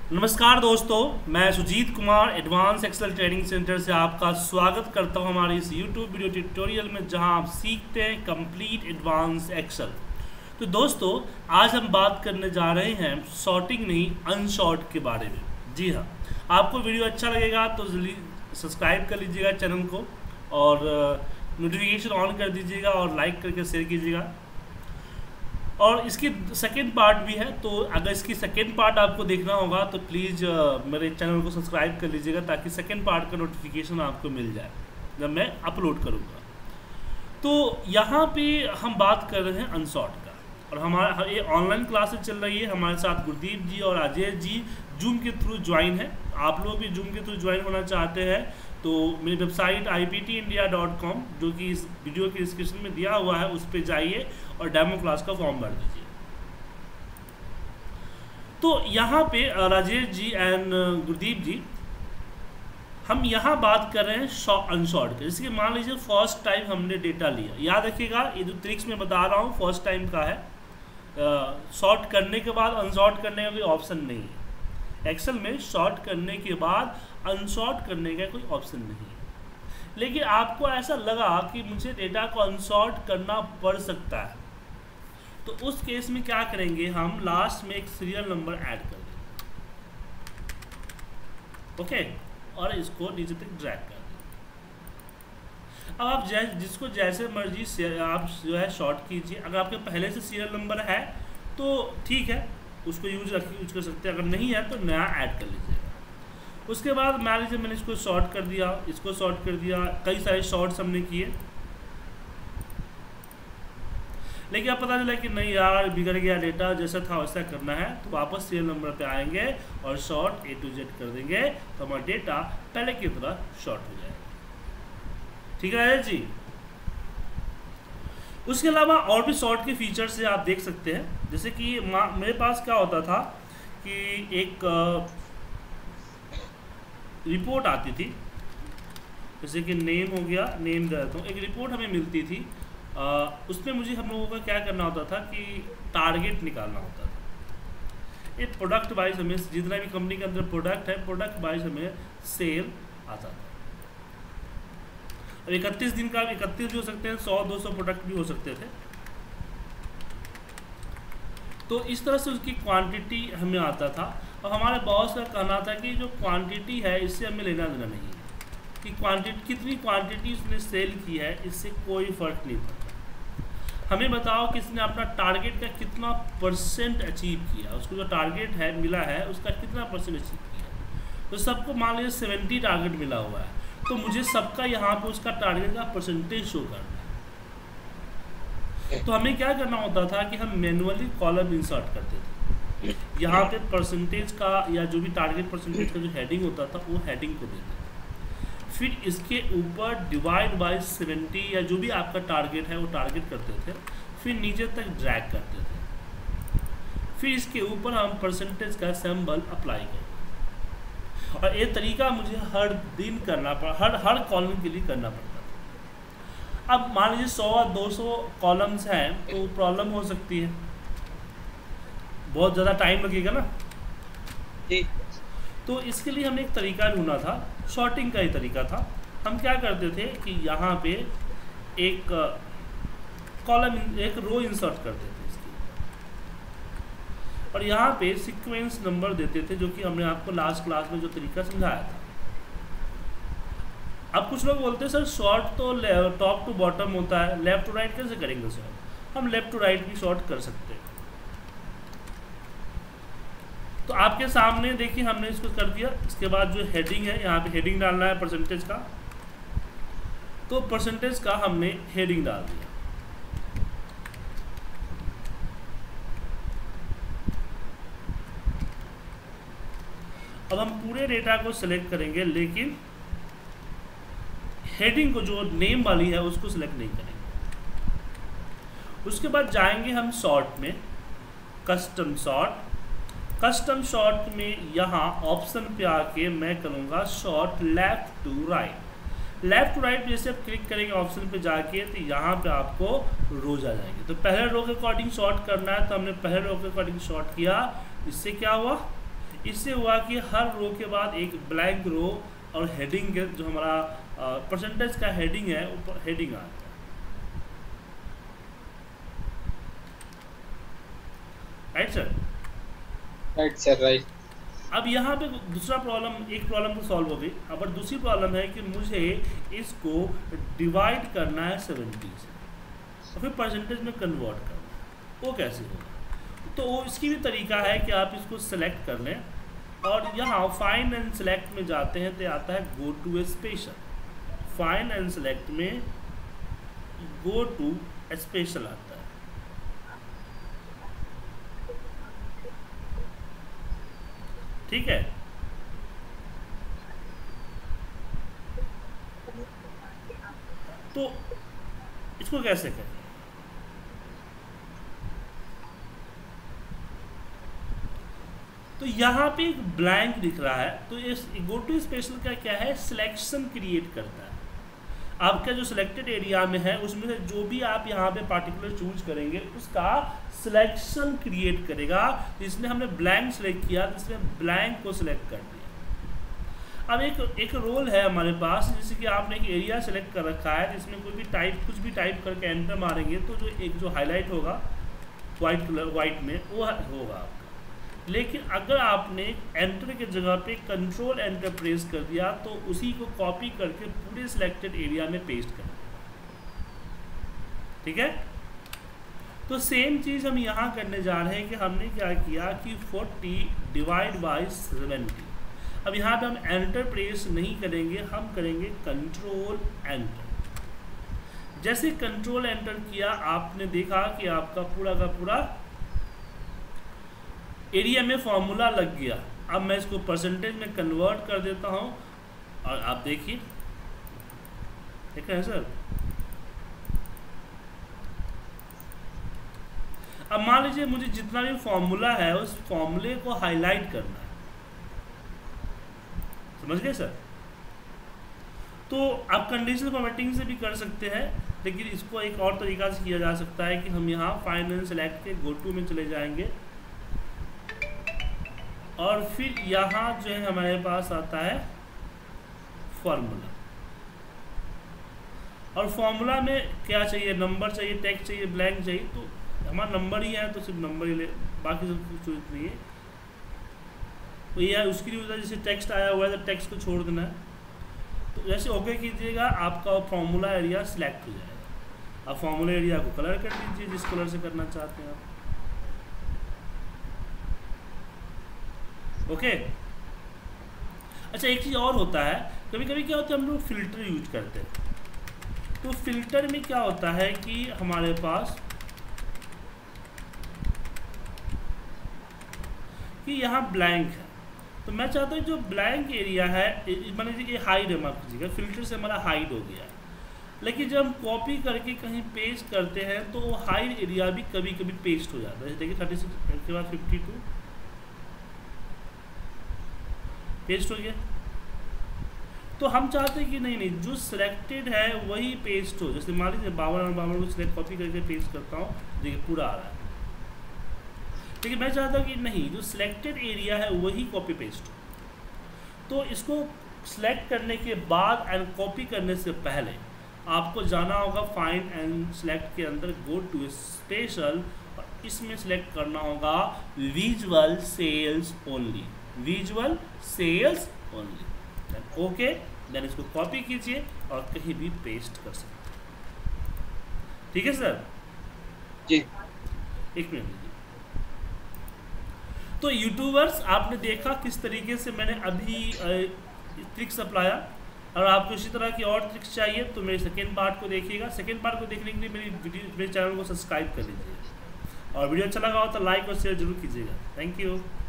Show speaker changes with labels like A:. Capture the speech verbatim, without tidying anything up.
A: नमस्कार दोस्तों, मैं Sujeet Kumar advance excel training centre से आपका स्वागत करता हूं हमारे इस यूट्यूब वीडियो ट्यूटोरियल में, जहां आप सीखते हैं कंप्लीट एडवांस एक्सेल। तो दोस्तों, आज हम बात करने जा रहे हैं सॉर्टिंग नहीं अनसॉर्ट के बारे में। जी हाँ, आपको वीडियो अच्छा लगेगा तो जल्दी सब्सक्राइब कर लीजिएगा चैनल को और नोटिफिकेशन ऑन कर दीजिएगा और लाइक करके शेयर कीजिएगा। और इसकी सेकेंड पार्ट भी है, तो अगर इसकी सेकेंड पार्ट आपको देखना होगा तो प्लीज़ मेरे चैनल को सब्सक्राइब कर लीजिएगा ताकि सेकेंड पार्ट का नोटिफिकेशन आपको मिल जाए जब मैं अपलोड करूँगा। तो यहाँ पे हम बात कर रहे हैं अनसॉर्ट का, और हमारा ये ऑनलाइन क्लासेस चल रही है। हमारे साथ गुरदीप जी और अजय जी जूम के थ्रू ज्वाइन है। आप लोग भी जूम के थ्रू ज्वाइन होना चाहते हैं तो मेरी website I P T India dot com, जो कि इस वीडियो के डिस्क्रिप्शन में दिया हुआ है, उस पर जाइए और डेमो क्लास का फॉर्म भर दीजिए। तो यहाँ पे राजेश जी एंड गुरदीप जी, हम यहाँ बात कर रहे हैं अनसॉर्ट के। जैसे कि मान लीजिए फर्स्ट टाइम हमने डेटा लिया, याद रखिएगा ये जो ट्रिक्स में बता रहा हूँ फर्स्ट टाइम का है। सॉर्ट करने के बाद अनसॉर्ट करने का कोई ऑप्शन नहीं है एक्सेल में। सॉर्ट करने के बाद अनसॉर्ट करने का कोई ऑप्शन नहीं है, लेकिन आपको ऐसा लगा कि मुझे डेटा को अनसॉर्ट करना पड़ सकता है, तो उस केस में क्या करेंगे, हम लास्ट में एक सीरियल नंबर ऐड कर देंगे। ओके, और इसको नीचे तक ड्रैग कर देंगे। अब आप जै, जिसको जैसे मर्जी आप जो है शॉर्ट कीजिए। अगर आपके पहले से सीरियल नंबर है तो ठीक है, उसको यूज रख यूज कर सकते हैं। अगर नहीं है तो नया ऐड कर लीजिएगा। उसके बाद मान लीजिए मैंने इसको शॉर्ट कर दिया, इसको शॉर्ट कर दिया, कई सारे शॉर्ट्स हमने किए, लेकिन अब पता चला कि नहीं यार बिगड़ गया डेटा, जैसा था वैसा करना है, तो वापस सीरियल नंबर पे आएंगे और शॉर्ट ए टू जेड कर देंगे, तो हमारा डेटा पहले की तरह शॉर्ट हो जाएगा। ठीक है जी। उसके अलावा और भी शॉर्ट के फीचर्स से आप देख सकते हैं। जैसे कि मेरे पास क्या होता था कि एक रिपोर्ट आती थी, जैसे कि नेम हो गया, नेम दे देता हूँ। एक रिपोर्ट हमें मिलती थी, आ, उसमें मुझे हम लोगों का क्या करना होता था कि टारगेट निकालना होता था। एक प्रोडक्ट वाइज हमें जितना भी कंपनी के अंदर प्रोडक्ट है, प्रोडक्ट वाइज हमें सेल आता था। अब इकतीस दिन का इकतीस भी हो सकते हैं, सौ दो सौ प्रोडक्ट भी हो सकते थे। तो इस तरह से उसकी क्वांटिटी हमें आता था, और हमारे बॉस का कहना था कि जो क्वांटिटी है इससे हमें लेना देना नहीं है, कि क्वांटिटी कितनी क्वांटिटी उसने सेल की है इससे कोई फ़र्क नहीं पड़ता। हमें बताओ कि इसने अपना टारगेट का कितना परसेंट अचीव किया, उसको जो टारगेट है मिला है उसका कितना परसेंट अचीव किया। तो सबको मान लीजिए सेवेंटी टारगेट मिला हुआ है, तो मुझे सबका यहाँ पे उसका टारगेट का परसेंटेज शो करना है। तो हमें क्या करना होता था कि हम मैनुअली कॉलम इंसर्ट करते थे। यहाँ पे परसेंटेज का या जो भी टारगेट परसेंटेज का जो हेडिंग होता था वो हेडिंग को देते थे, फिर इसके ऊपर डिवाइड बाय सेवेंटी या जो भी आपका टारगेट है वो टारगेट करते थे, फिर नीचे तक ड्रैग करते थे, फिर इसके ऊपर हम परसेंटेज का सिंबल अप्लाई करते। और ये तरीका मुझे हर दिन करना पड़ा, हर हर कॉलम के लिए करना पड़ता था। अब मान लीजिए सौ दो सौ कॉलम्स हैं तो प्रॉब्लम हो सकती है, बहुत ज़्यादा टाइम लगेगा ना। तो इसके लिए हमने एक तरीका ढूंढा था, शॉर्टिंग का ही तरीका था। हम क्या करते थे कि यहाँ पे एक कॉलम एक रो इंसर्ट करते थे इसकी, और यहाँ पे सीक्वेंस नंबर देते थे, जो कि हमने आपको लास्ट क्लास में जो तरीका समझाया था। अब कुछ लोग बोलते हैं सर शॉर्ट तो टॉप टू बॉटम होता है, लेफ्ट टू राइट कैसे करेंगे सर? हम लेफ्ट टू राइट भी शॉर्ट कर सकते हैं। तो आपके सामने देखिए हमने इसको कर दिया। इसके बाद जो हेडिंग है, यहाँ पे हेडिंग डालना है परसेंटेज का, तो परसेंटेज का हमने हेडिंग डाल दिया। अब हम पूरे डेटा को सिलेक्ट करेंगे, लेकिन हेडिंग को जो नेम वाली है उसको सिलेक्ट नहीं करेंगे। उसके बाद जाएंगे हम सॉर्ट में, कस्टम सॉर्ट। कस्टम शॉर्ट में यहाँ ऑप्शन पे आके मैं करूँगा sort left to right. Left to right जैसे आप क्लिक करेंगे ऑप्शन पे जाके, तो यहाँ पे आपको रोज आ जाएंगे। तो पहले रो के अकॉर्डिंग शॉर्ट करना है, तो हमने पहले रो के अकॉर्डिंग शॉर्ट किया। इससे क्या हुआ, इससे हुआ कि हर रो के बाद एक ब्लैंक रो और हेडिंग के जो हमारा परसेंटेज का हेडिंग है ऊपर हेडिंग आ जाता है। Right sir?
B: Right sir, right.
A: अब यहाँ पे दूसरा प्रॉब्लम, एक प्रॉब्लम तो सॉल्व हो गई। अब दूसरी प्रॉब्लम है कि मुझे इसको डिवाइड करना है सेवेंटी से और फिर परसेंटेज में कन्वर्ट करना है। वो कैसे होगा? तो इसकी भी तरीका है कि आप इसको सेलेक्ट कर लें और यहाँ फाइंड एंड सेलेक्ट में जाते हैं तो आता है go to special. Find and select में गो टू स्पेशल आता है। ठीक है, तो इसको कैसे करें? तो यहाँ पे एक ब्लैंक दिख रहा है, तो इस गो टू स्पेशल का क्या है, सिलेक्शन क्रिएट करता है। आपका जो सिलेक्टेड एरिया में है उसमें से जो भी आप यहाँ पे पार्टिकुलर चूज करेंगे उसका सिलेक्शन क्रिएट करेगा। इसमें हमने ब्लैंक सेलेक्ट किया तो इसमें ब्लैंक को सिलेक्ट कर दिया। अब एक एक रोल है हमारे पास, जैसे कि आपने एक एरिया सेलेक्ट कर रखा है, जिसमें कोई भी टाइप कुछ भी टाइप करके एंटर मारेंगे तो जो एक जो हाईलाइट होगा वाइट कलर वाइट में वो होगा आपका। लेकिन अगर आपने एंटर के जगह पे कंट्रोल एंटर प्रेस कर दिया तो उसी को कॉपी करके पूरे सिलेक्टेड एरिया में पेस्ट कर दिया। ठीक है, तो सेम चीज़ हम यहाँ करने जा रहे हैं कि हमने क्या किया कि फोर्टी डिवाइड बाई सेवेंटी। अब यहाँ पे हम एंटर प्रेस नहीं करेंगे, हम करेंगे कंट्रोल एंटर। जैसे कंट्रोल एंटर किया आपने देखा कि आपका पूरा का पूरा एरिया में फॉर्मूला लग गया। अब मैं इसको परसेंटेज में कन्वर्ट कर देता हूँ और आप देखिए, ठीक है सर। अब मान लीजिए मुझे जितना भी फॉर्मूला है उस फॉर्मूले को हाईलाइट करना है, समझ गए सर? तो आप कंडीशनल फॉर्मेटिंग से भी कर सकते हैं, लेकिन इसको एक और तरीका से किया जा सकता है कि हम यहाँ फाइंड एंड सेलेक्ट के गो टू में चले जाएंगे और फिर यहाँ जो है हमारे पास आता है फॉर्मूला। और फॉर्मूला में क्या चाहिए, नंबर चाहिए, टेक्स्ट चाहिए, ब्लैंक चाहिए। तो हमारा नंबर ही है तो सिर्फ नंबर ही ले, बाकी सब कुछ जरूरत नहीं है। तो ये उसकी वजह जैसे टेक्स्ट आया हुआ है तो टेक्स्ट को छोड़ देना है। तो जैसे ओके कीजिएगा आपका फॉर्मूला एरिया सिलेक्ट हो जाएगा। अब फॉर्मूला एरिया को कलर कर दीजिए जिस कलर से करना चाहते हैं आप। Okay okay? अच्छा, एक चीज़ और होता है, कभी कभी क्या होता है हम लोग फिल्टर यूज करते हैं। तो फिल्टर में क्या होता है कि हमारे पास कि यहाँ ब्लैंक है, तो मैं चाहता हूँ जो ब्लैंक एरिया है, मान लीजिए ये हाइड है, माफ कीजिएगा, फिल्टर से हमारा हाइड हो गया है। लेकिन जब हम कॉपी करके कहीं पेस्ट करते हैं तो वो हाइड एरिया भी कभी कभी पेस्ट हो जाता है। देखिए थर्टी सिक्स के बाद फिफ्टी टू पेस्ट हो गया। तो हम चाहते हैं कि नहीं नहीं जो सिलेक्टेड है वही पेस्ट हो। जैसे मान लीजिए बावन और बावन को सिलेक्ट कॉपी करके पेस्ट करता हूँ, देखिए पूरा आ रहा है। लेकिन मैं चाहता हूँ कि नहीं, जो सिलेक्टेड एरिया है वही कॉपी पेस्ट हो। तो इसको सिलेक्ट करने के बाद एंड कॉपी करने से पहले आपको जाना होगा फाइंड एंड सेलेक्ट के अंदर गो टू स्पेशल, और इसमें सिलेक्ट करना होगा visual cells only, visual cells only. Then okay, then इसको कॉपी कीजिए और कहीं भी पेस्ट कर सकते हैं। ठीक है सर
B: जी,
A: एक मिनट लीजिए। तो यूट्यूबर्स आपने देखा किस तरीके से मैंने अभी ट्रिक्स अप्लाया। और आपको इसी तरह की और ट्रिक्स चाहिए तो मेरे सेकेंड पार्ट को देखिएगा। सेकेंड पार्ट को देखने के लिए मेरी वीडियो मेरे चैनल को सब्सक्राइब कर लीजिए और वीडियो अच्छा लगा हो तो लाइक और शेयर जरूर कीजिएगा। Thank you.